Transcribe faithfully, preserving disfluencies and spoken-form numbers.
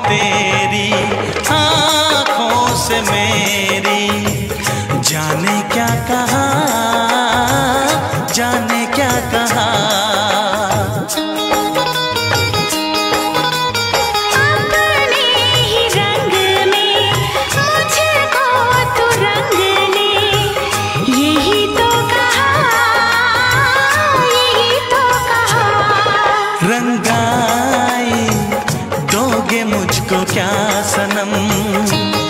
तेरी आँखों से मेरी। जाने क्या कहा, जाने क्या कहा। अपने ही रंग में मुझको तू रंग ले, यही तो कहा, यही तो कहा। रंगाई दोगे मुझको क्या सनम।